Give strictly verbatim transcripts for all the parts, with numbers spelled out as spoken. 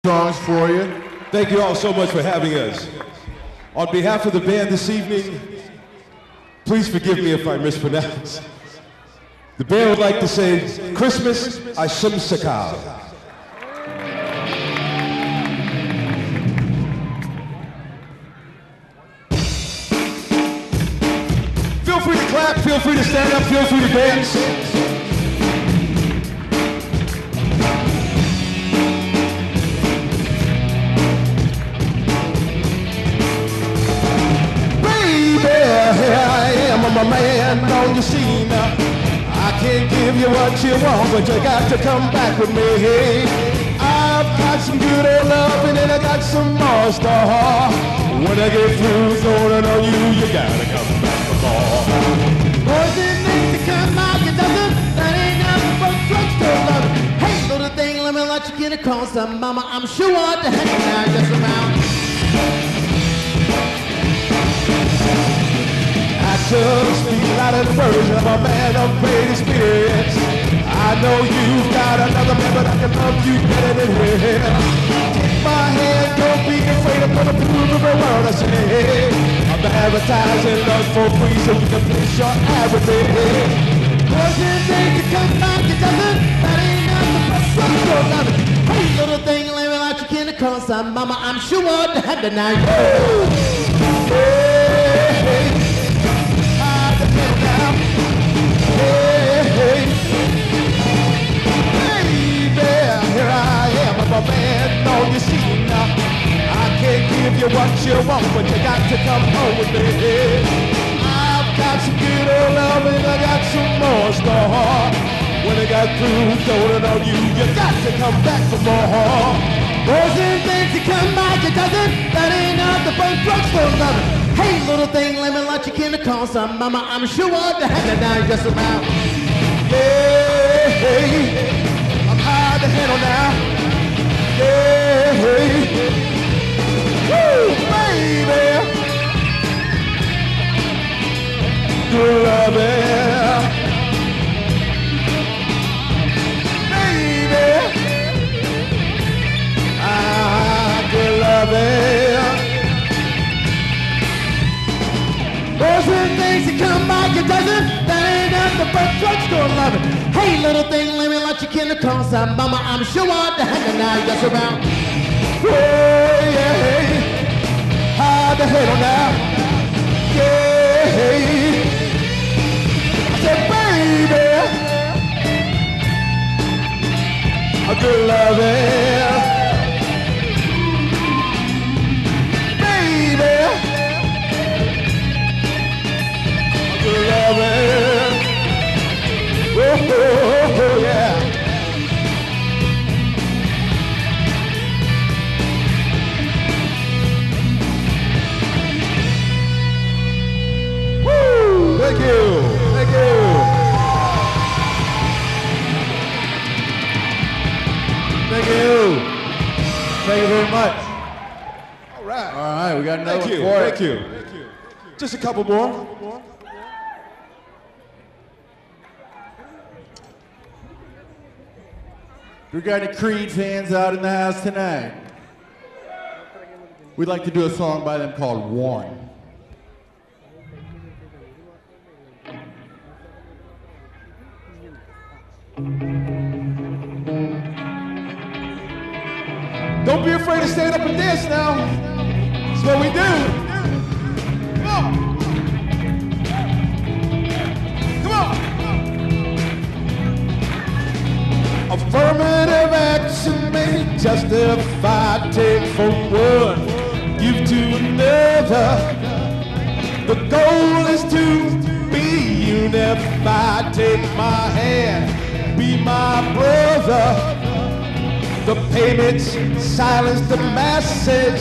songs for you. Thank you all so much for having us. On behalf of the band this evening, please forgive me if I mispronounce. The band would like to say, Christmas Ashim Sakal. Feel free to clap, feel free to stand up, feel free to dance. I'm a man on your scene. I can't give you what you want, but you got to come back with me. I've got some good old love and then I got some more star. When I get through throwing on you, you gotta come back for more. Boys, it needs to come out, you doesn't. That ain't nothing but drugstore love. Hey, little thing, let me let you get across the mama. I'm sure what the heck now, just around. Actions speak louder than words. I'm a man of great experience. I know you've got another man, but I can love you better than him. Take my hand, don't be afraid. I'm gonna prove every word I say. I'm advertising love for free, so you can place your ad with me. Boys, it needs to come back, it doesn't. That ain't nothing but drugstore love. Hey, little thing, let me let you get across the mama. I'm sure what the heck now. Hey, hey. I'm a man on your scene now. I can't give you what you want, but you got to come home with me. I've got some good old love and I got some more star. When I got through throwing on you, you got to come back for more. Boys and things to come back, it doesn't. That ain't nothing but drugstore loving. Hey, little thing, let me let you get a call some mama. I'm sure what the heck now just around. Yeah, hey, I'm high to handle now. Yeah, hey. Woo, baby. Good loving. Baby. Ah, good loving. Boys and things that come back, it doesn't. That ain't nothing but drugstore loving. Hey, little thing, let me let you get across some mama. I'm sure what the heck now just around. Oh, yeah, hey. Hide the head on now. Yeah, hey. I said, baby, a good loving. Baby, a good loving. Oh, oh, oh, yeah. Woo! Thank you. Thank you. Thank you. Thank you very much. All right. All right, we got another Thank one you. for Thank it. you. Thank you. Just a couple more. We got any Creed fans out in the house tonight? We'd like to do a song by them called One. Don't be afraid to stand up and dance now. That's what we do. Come on. Come on. Affirmative action may justify, take from one, give to another. The goal is to be unified. Take my hand, be my brother. The payments silence the message,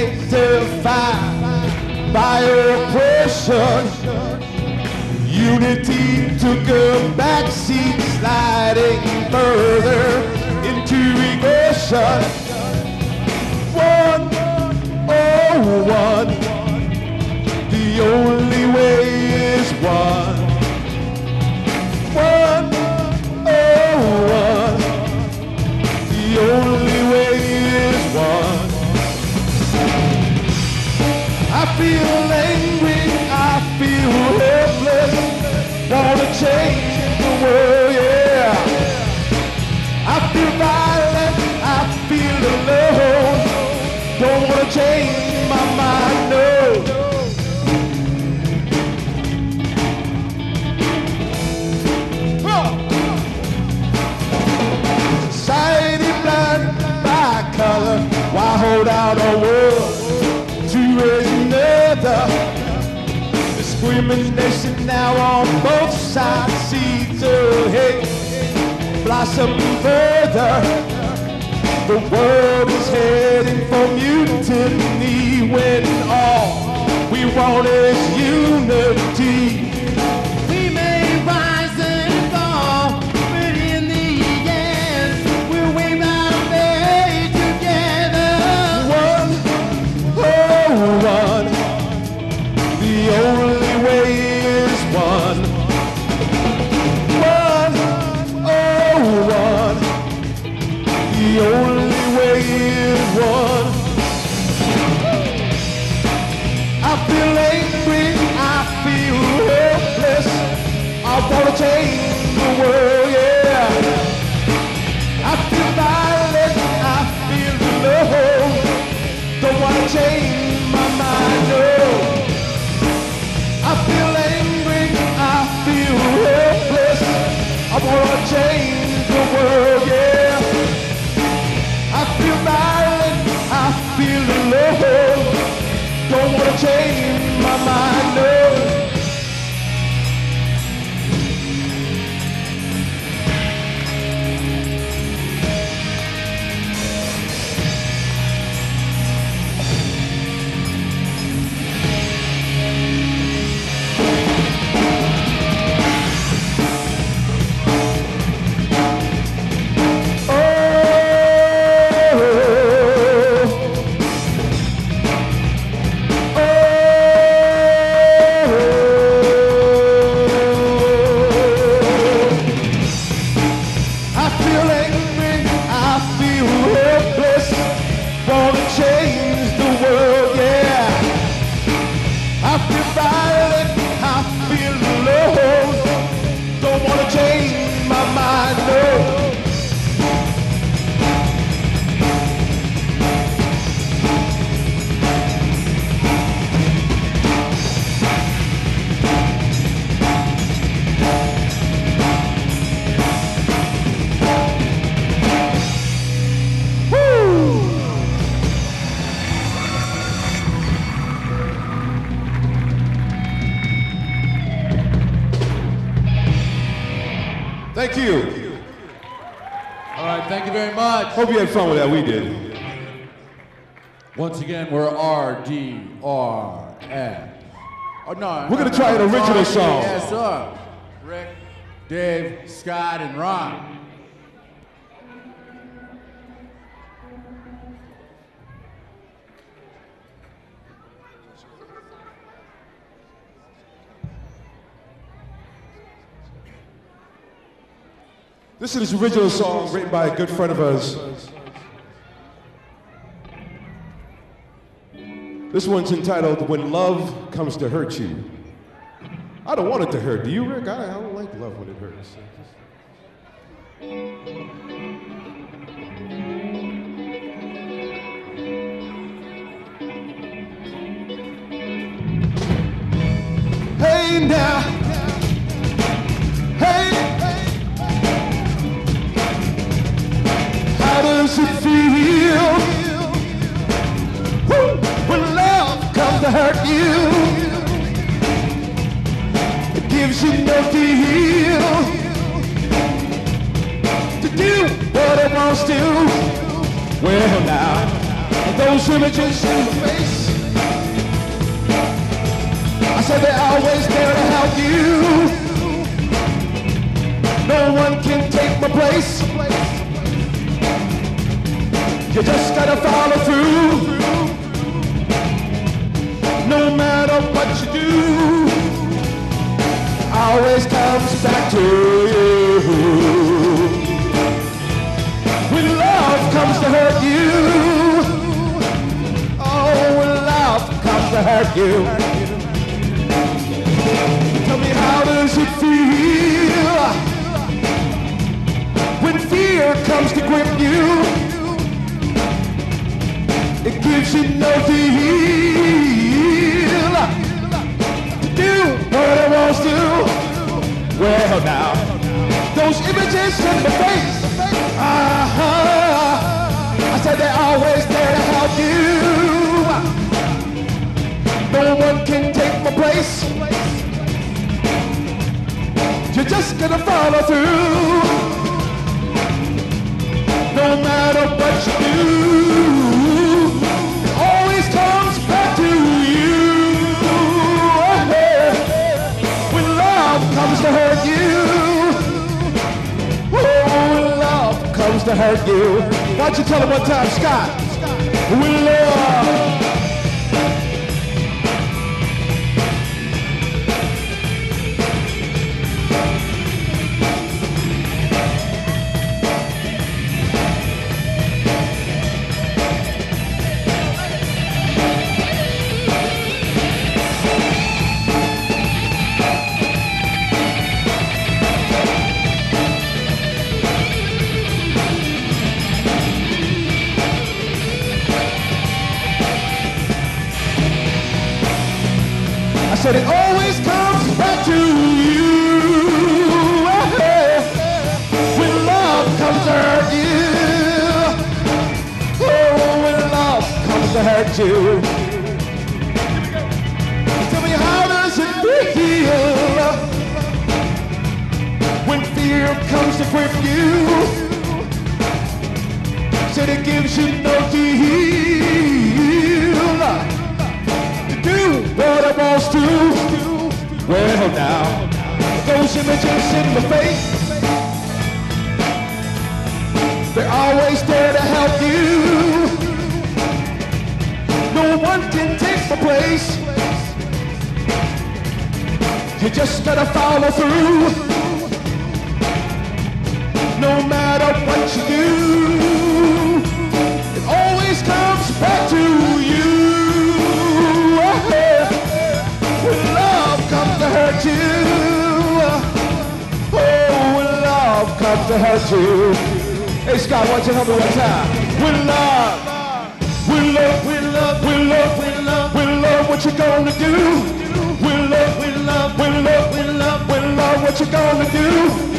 sanctified by oppression. Unity took a backseat, sliding further into regression. One, oh one, the only way is one. One, oh one, the only way is one. I feel angry, I feel helpless. Wanna change the world, yeah. I feel violent, I feel alone. Don't wanna change my mind, no. Society blind by color. Why hold out a world to raise another? Discrimination now on both sides. Seeds of hate blossom further. The world is heading for mutiny when all we want is unity. We may rise and fall, but in the end, we'll wave our way together. One, oh one, the only way is one. One, oh one, the only way is one. I feel angry, I feel helpless. I wanna change the world, yeah. I feel violent, I feel alone. Don't wanna change my mind, no. I feel angry, I feel helpless. I wanna change the world, yeah. I feel violent, I feel alone. Don't wanna change my mind, no. Thank you. All right, thank you very much. Hope you had fun with that. We did. Once again, we're R D R F. Oh, no. We're gonna try an original song. Yes, sir. Rick, Dave, Scott, and Ron. This is an original song written by a good friend of ours. This one's entitled When Love Comes to Hurt You. I don't want it to hurt. Do you, Rick? I, I don't like love when it hurts. Hey now, hey, how does it feel Woo! When love comes to hurt you? It gives you no deal to do what it wants to. Well now, those images in the face, I said they're always there to help you. No one can take my place. You just gotta follow through. No matter what you do, always comes back to you. When love comes to hurt you, oh, when love comes to hurt hurt you. Tell me, how does it feel when fear comes to grip you? It gives you no deal to do what it wants to. Well, now, those images in the face, uh-huh, I said they're always there to help you. No one can take my place. You're just gonna follow through. No matter what you do, it always comes back to you. When love comes to hurt you, oh, when love comes to hurt you. Why don't you tell him one time, Scott? When love. I said it always comes back to you. When love comes to hurt you, oh, when love comes to hurt you. Tell me, how does it feel when fear comes to grip you? Said it gives you no deal to do what it wants to. Well, now, those images in the face, they're always there to help you. No one can take the place. You just gotta follow through. No matter what you do, it always comes back to you. When love comes to hurt you, oh, when love comes to hurt you. Hey Scott, why don't you help me one time? When love, when love, when love, when love, when love, when love, what you gonna do? When love, when love, when love, when love, when love, what you gonna do?